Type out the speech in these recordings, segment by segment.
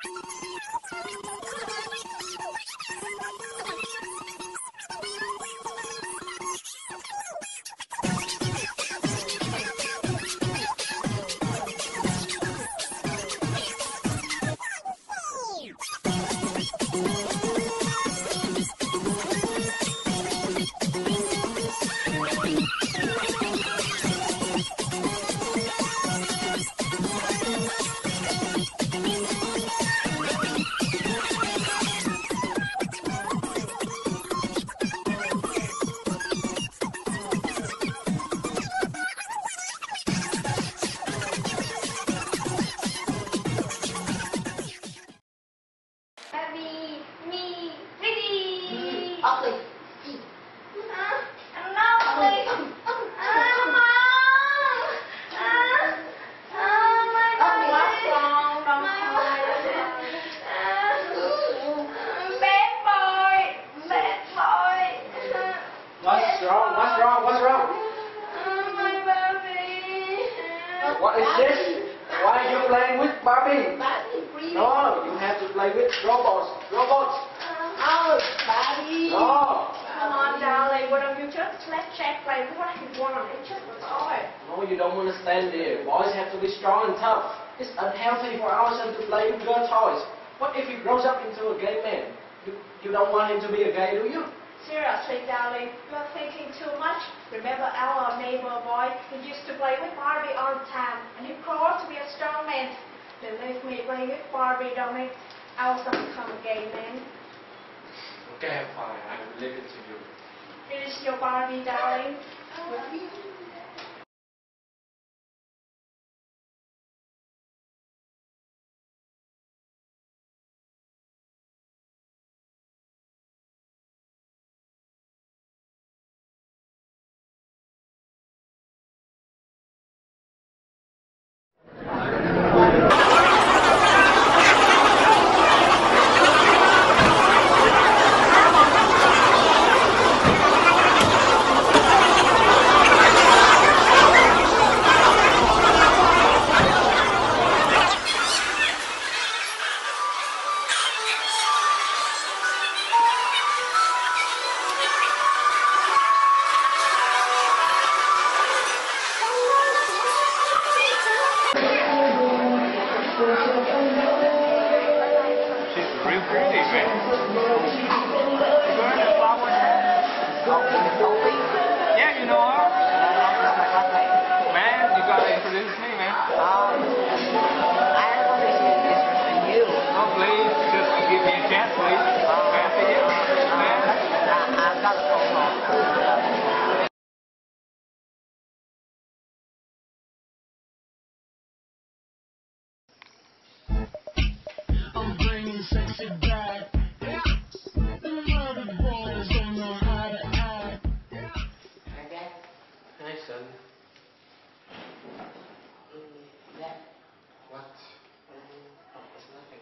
What is this? Why are you playing with Barbie? No, you have to play with robots. Oh, Barbie. No. Come on, darling. Why don't you just let Jack play with what he wants? It's just a toy. No, you don't understand, dear. Boys have to be strong and tough. It's unhealthy for our son to play with girl toys. What if he grows up into a gay man? You don't want him to be a gay, do you? Seriously, darling, you're thinking too much. Remember our neighbor boy? He used to play with Barbie all the time, and he grew up to be a strong man. Believe me, playing with Barbie don't make our son become a gay man. Okay, fine. I will leave it to you. Here's your Barbie, darling. Yeah, you know her. Man, you gotta introduce me, man. I want to see this for you. Oh, please, just give me a chance, please. Can I see you? Man. I've got a phone call. I'm bringing sexy back. Mother boys don't know how to act. Hi, son. Dad. What? Oh, it's nothing.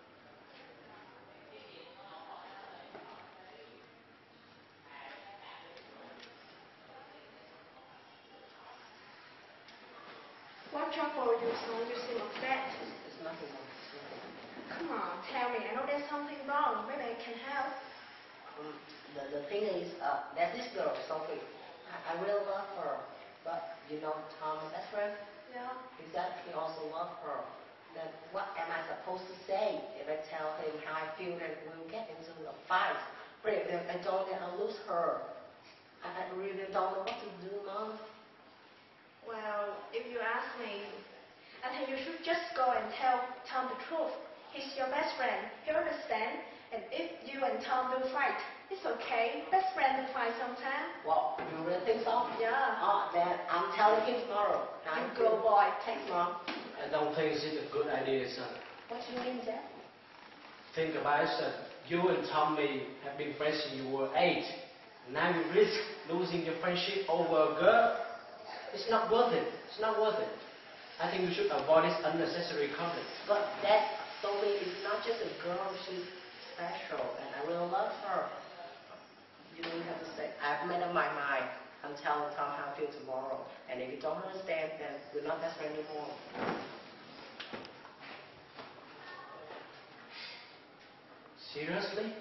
What's trouble with you, son? You seem upset. It's nothing. Come on, tell me. I know there's something wrong. Maybe I can help. The thing is, there's this girl, Sophie. I really love her. But, you know, Tom, my best friend, Yeah. he also loves her. Then what am I supposed to say if I tell him how I feel that we'll get into a fight? But if I don't, then I'll lose her. I really don't know what to do, Mom. Well, if you ask me, I think you should just go and tell Tom the truth. He's your best friend. He'll understand. And if you and Tom do fight, it's okay. Best friends do fight sometime. Well, you really think so? Yeah. Oh, then I'm telling him tomorrow. You go, boy. Thanks, Mom. I don't think it's a good idea, son. What do you mean, Dad? Think about it, son. You and Tommy have been friends since you were 8. Now you risk losing your friendship over a girl. It's not worth it. It's not worth it. I think you should avoid this unnecessary conflict. But Dad told me it's not just a girl, she's special, and I really love her. You don't have to say, I've made up my mind. I'm telling Tom how I feel tomorrow. And if you don't understand, then we're not best friends anymore. Seriously?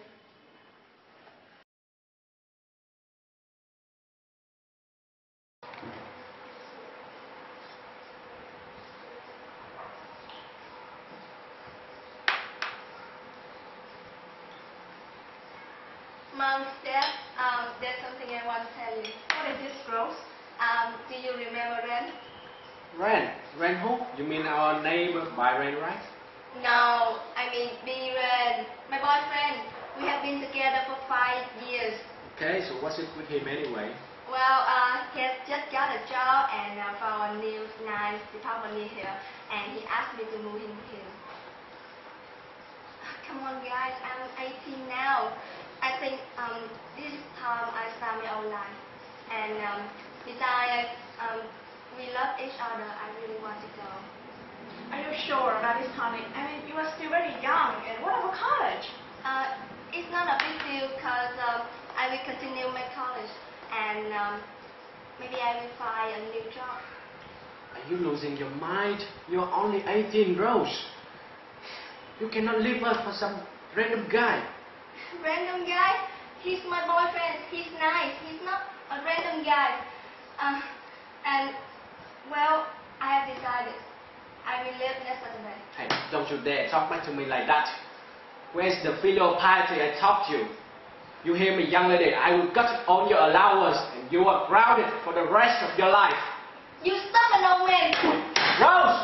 Mom, Dad, there's something I want to tell you. What is this, Rose? Do you remember Ren? Ren? Ren who? You mean our neighbor Byron, right? No, I mean Ren, my boyfriend. We have been together for 5 years. Okay, so what's it with him anyway? Well, he has just got a job and found a new nice department near here, and he asked me to move in with him. Come on, guys, I'm 18 now. I think this is time I start my own life. And besides, we love each other. I really want to go. Are you sure about this, Tommy? I mean, you are still very young, and what about college? It's not a big deal because I will continue my college and maybe I will find a new job. Are you losing your mind? You're only 18, Rose. You cannot leave us for some random guy. Random guy? He's my boyfriend. He's nice. He's not a random guy. And, well, I have decided. I will leave next Saturday. Hey, don't you dare talk back to me like that. Where's the filial piety I taught you? You hear me, young lady? I will cut all your allowance and you are grounded for the rest of your life. You stop and no win. Rose!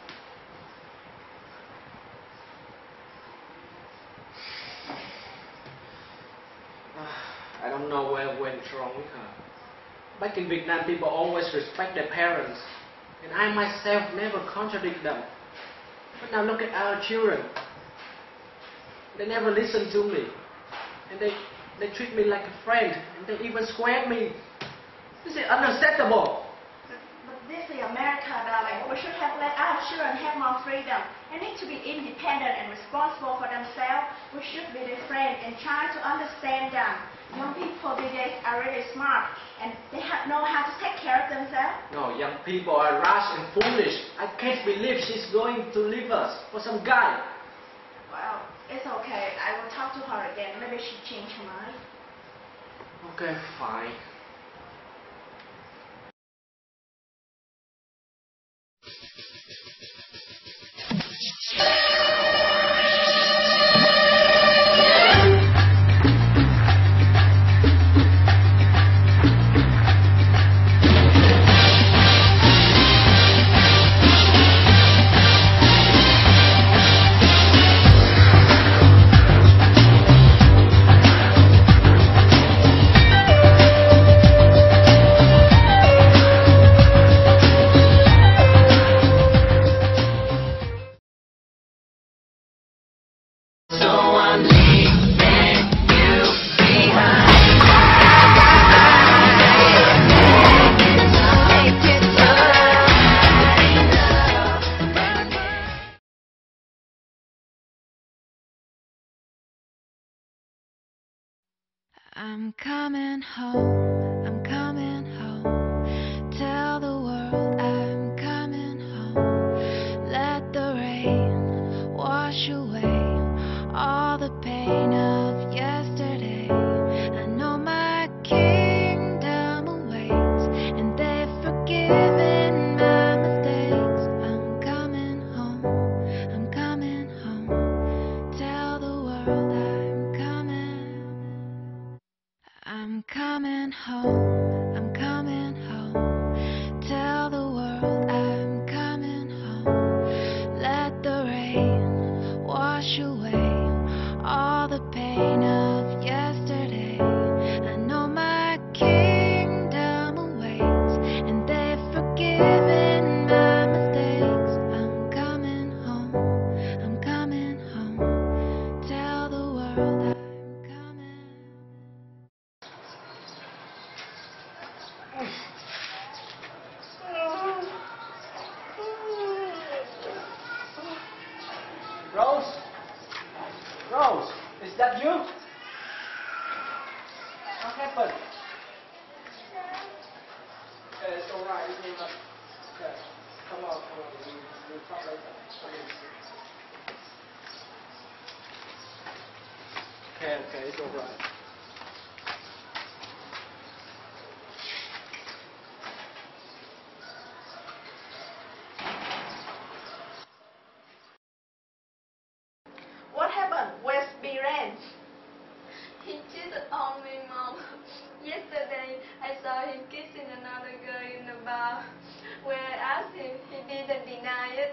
I don't know where I went wrong with her. Back in Vietnam, people always respect their parents. And I myself never contradict them. But now look at our children. They never listen to me. And they treat me like a friend. And they even square me. This is unacceptable. But this is America, darling. We should have let our children have more freedom. They need to be independent and responsible for themselves. We should be their friend and try to understand them. Young people these days are really smart and they know how to take care of themselves. No, young people are rash and foolish. I can't believe she's going to leave us for some guy. Well, it's okay. I will talk to her again. Maybe she'll change her mind. Okay, fine. I'm coming home, I'm coming home. Tell the world I'm coming home. Let the rain wash away all the pain of yesterday. I know my kingdom awaits, and they've forgiven my mistakes. I'm coming home, I'm coming home. Tell the world I'm coming home, I'm coming home. Tell the world I'm coming home. Let the rain wash away all the pain of yesterday. I know my kingdom awaits, and they've forgiven my mistakes. I'm coming home, I'm coming home. Tell the world I'm coming. Rose? Rose, is that you? What happened? It's alright, it's alright. Okay, come on, we'll talk later. Come in. Okay, it's all right. What happened? Where's Biren? He cheated on me, Mom. Yesterday, I saw him kissing another girl in the bar. When I asked him, he didn't deny it.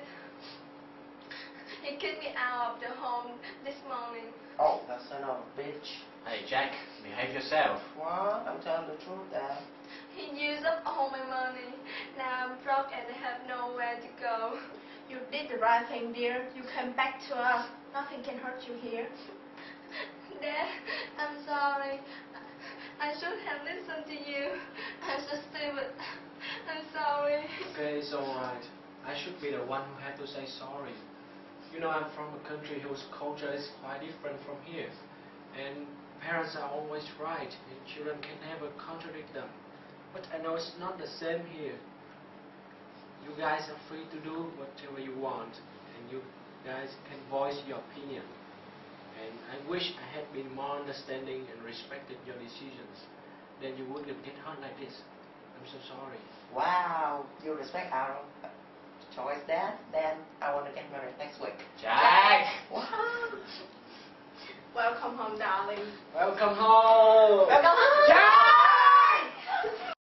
He kicked me out of the home this morning. Oh, that son of a bitch. Hey, Jack, behave yourself. What? I'm telling the truth, Dad. He used up all my money. Now I'm broke and I have nowhere to go. You did the right thing, dear. You came back to us. Nothing can hurt you here. Dad, I'm sorry. I should have listened to you. I'm so stupid. I'm sorry. Okay, it's all right. I should be the one who had to say sorry. You know, I'm from a country whose culture is quite different from here. And parents are always right, and children can never contradict them. But I know it's not the same here. You guys are free to do whatever you want, and you guys can voice your opinion. And I wish I had been more understanding and respected your decisions. Then you wouldn't get hurt like this. I'm so sorry. Wow, you respect our choice, Dad? Then I want to get married next week. Jack! What? Welcome home, darling. Welcome home! Welcome home! Jack!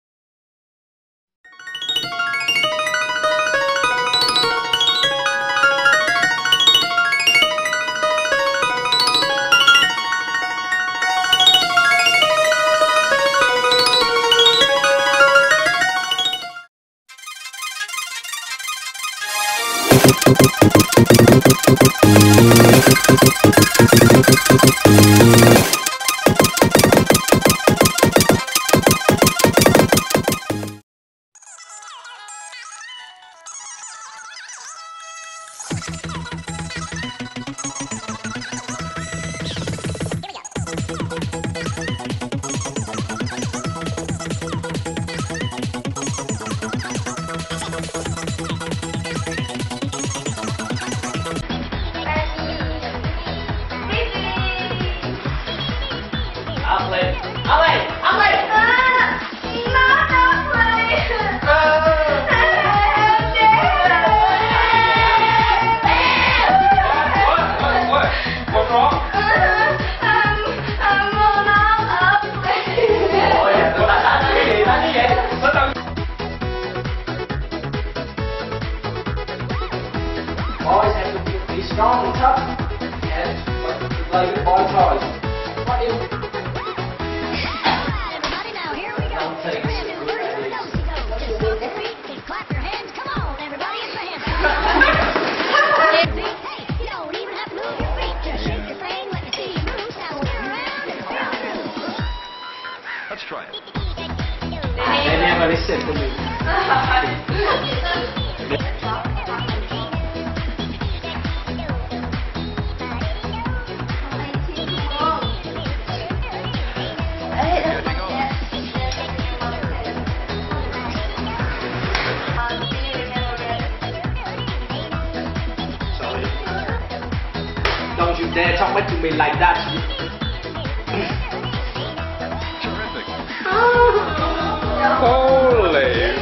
Boys have to be strong and tough, and play with boy toys. What do you... Everybody now, here we go. Don't take Brand it. new version of Dosey Do. Just stomp your feet and clap your hands. Come on, everybody, it's the hand. Hey, you don't even have to move your feet. Just shake your thing, let me see you move. Now turn around and feel the groove. Let's try it. They never listen to me. Don't you dare talk back to me like that. Terrific. Holy!